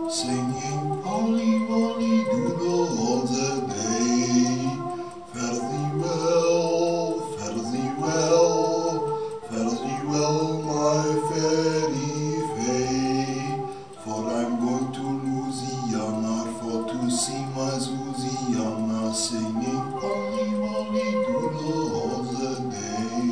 singing Polly Wolly Doodle all the day. Fare thee well, fare thee well, fare thee well, my fairy fay. For I'm going to Louisiana for to see my Louisiana, singing Polly Wolly Doodle all the day.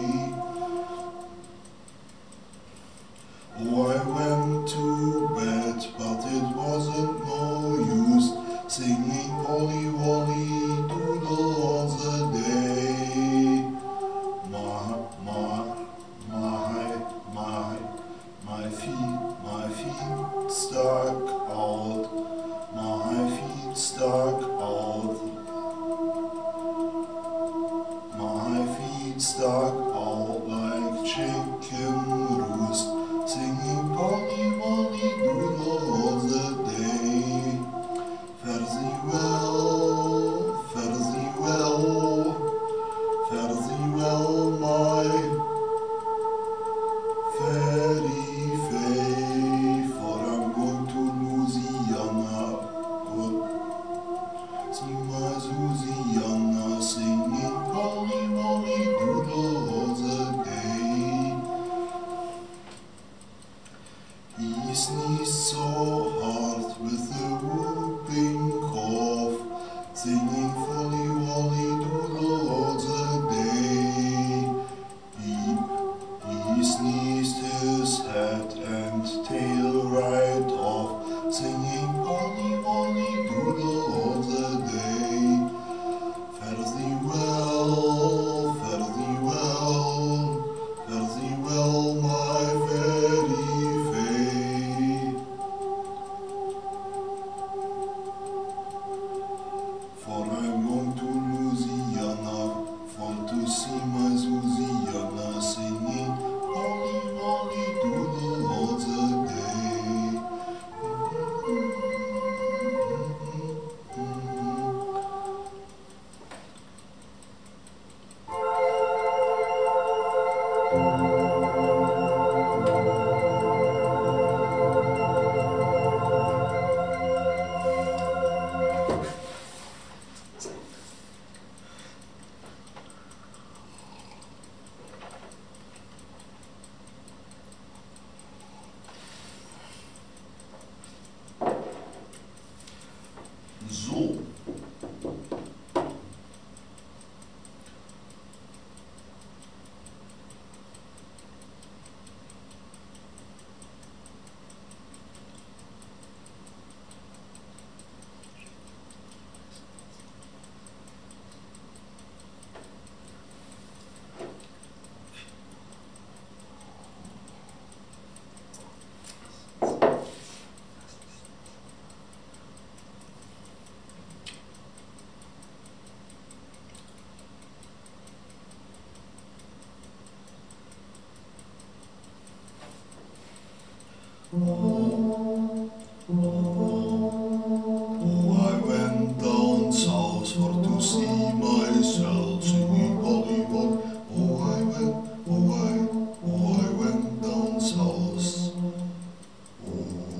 Oh, I went to bed, but it wasn't no use, singing Polly Wolly Doodle all the day. My feet stuck out, my feet stuck out, my feet stuck out like chicken roost, singing Polly Wolly Doodle all the day. Fare thee well, fare thee well, fare thee well, my fairy fay, for I'm going to Louisiana, see my Louisiana, singing Polly Wolly Doodle all the day. He sneezed so hard with a whooping cough, singing Polly Wolly Doodle all the day. He sneezed his head and tail right off, singing Polly Wolly Doodle all the day. Fare thee well, fare thee well, fare thee well, my fairy fay. For I'm going to Louisiana for to see my Louisiana, singing Polly Wolly Doodle all the day. So. Oh, I went down south for to see myself, singing Polly Wolly. Oh, I went down south. I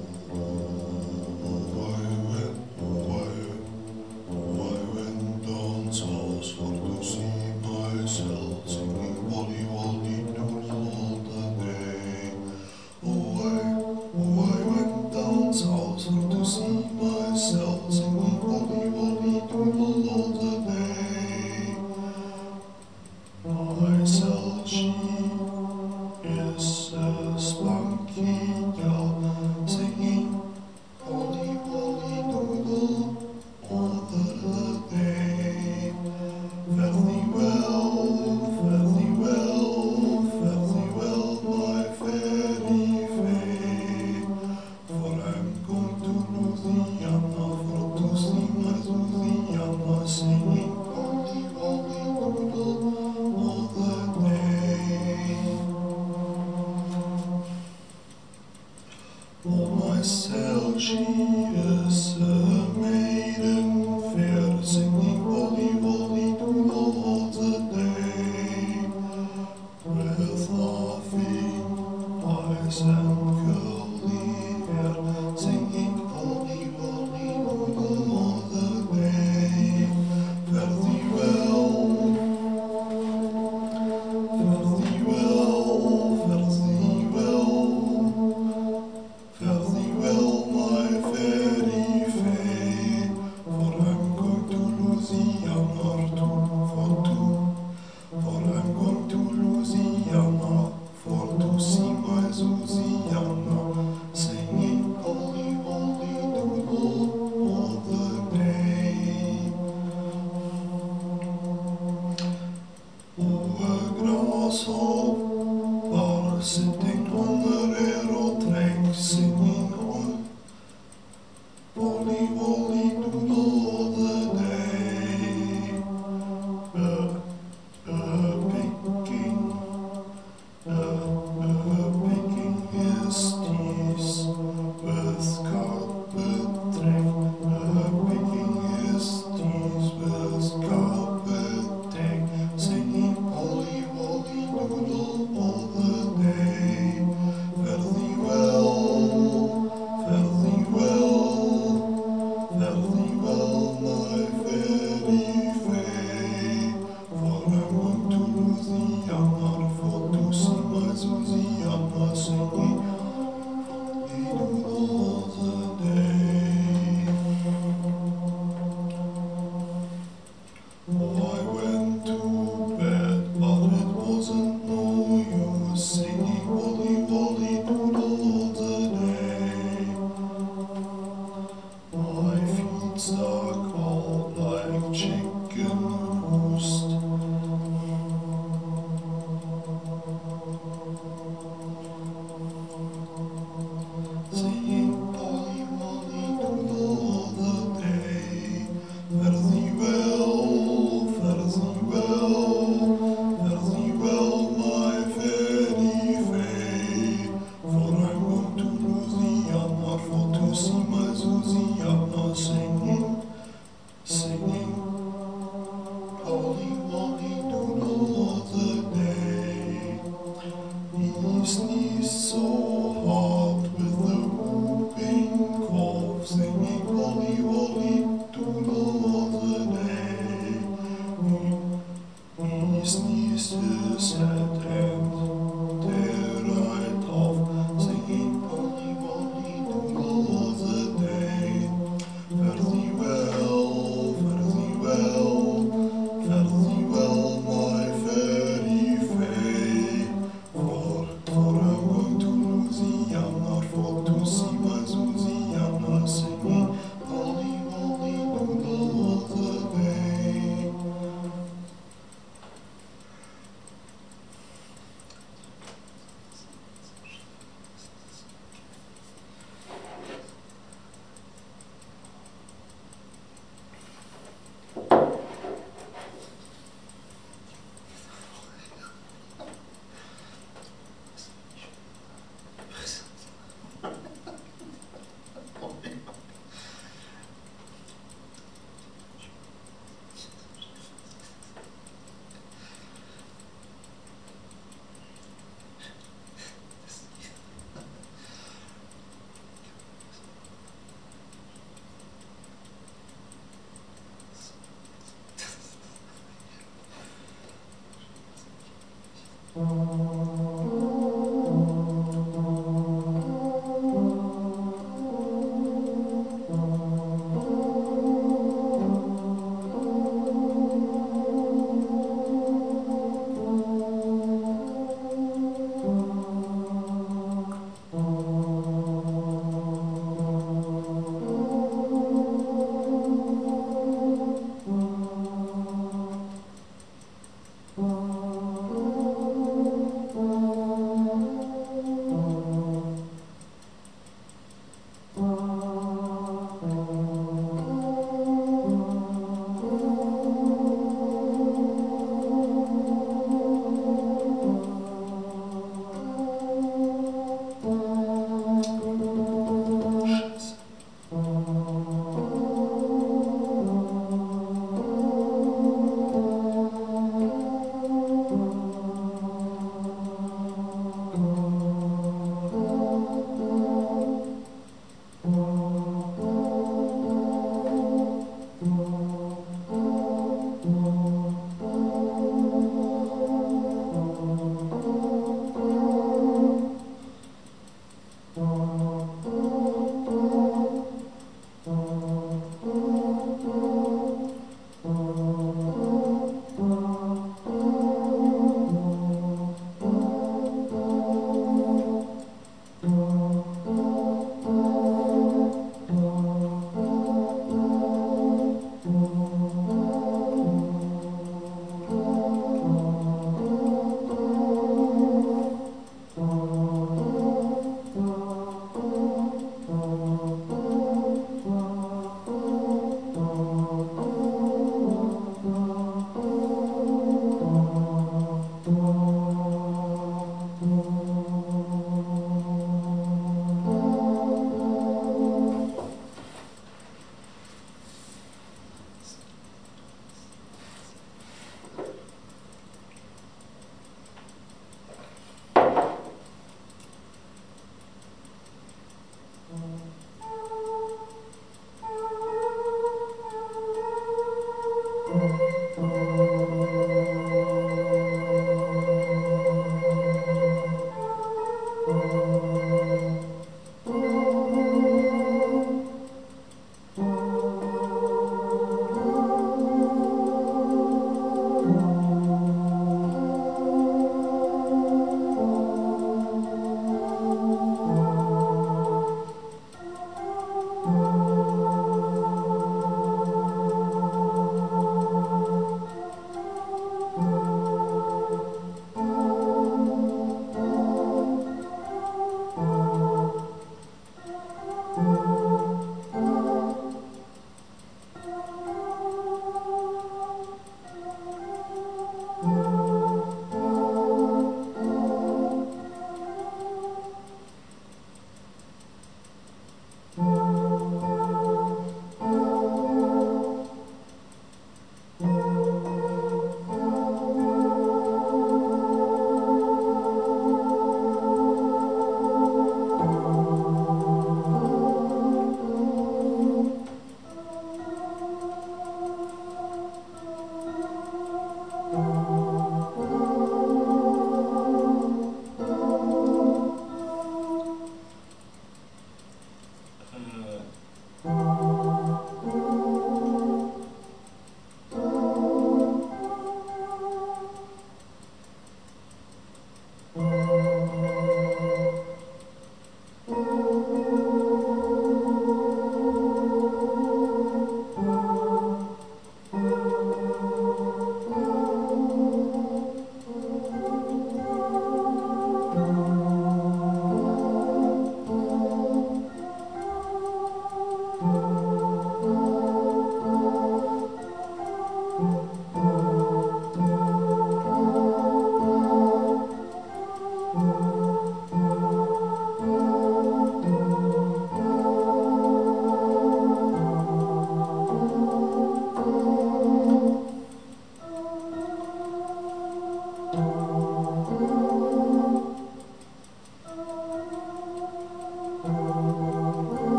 went down south for to see myself, singing Polly Wolly Doodle all the day. Oh, I went down south for to see myself, singing Polly Wolly Doodle all the day. Myself, she is a spunky gal, singing Polly Wolly Doodle all the day. Fare thee well, fare thee well, fare thee well, my fairy fay. For I'm going to Louisiana for to see my Louisiana, singing Polly Wolly Doodle all the day. Oh, myself, she is a maiden fair, singing Polly Wolly Doodle all the day. With laughing eyes and curly hair, singing Polly Volley, volley.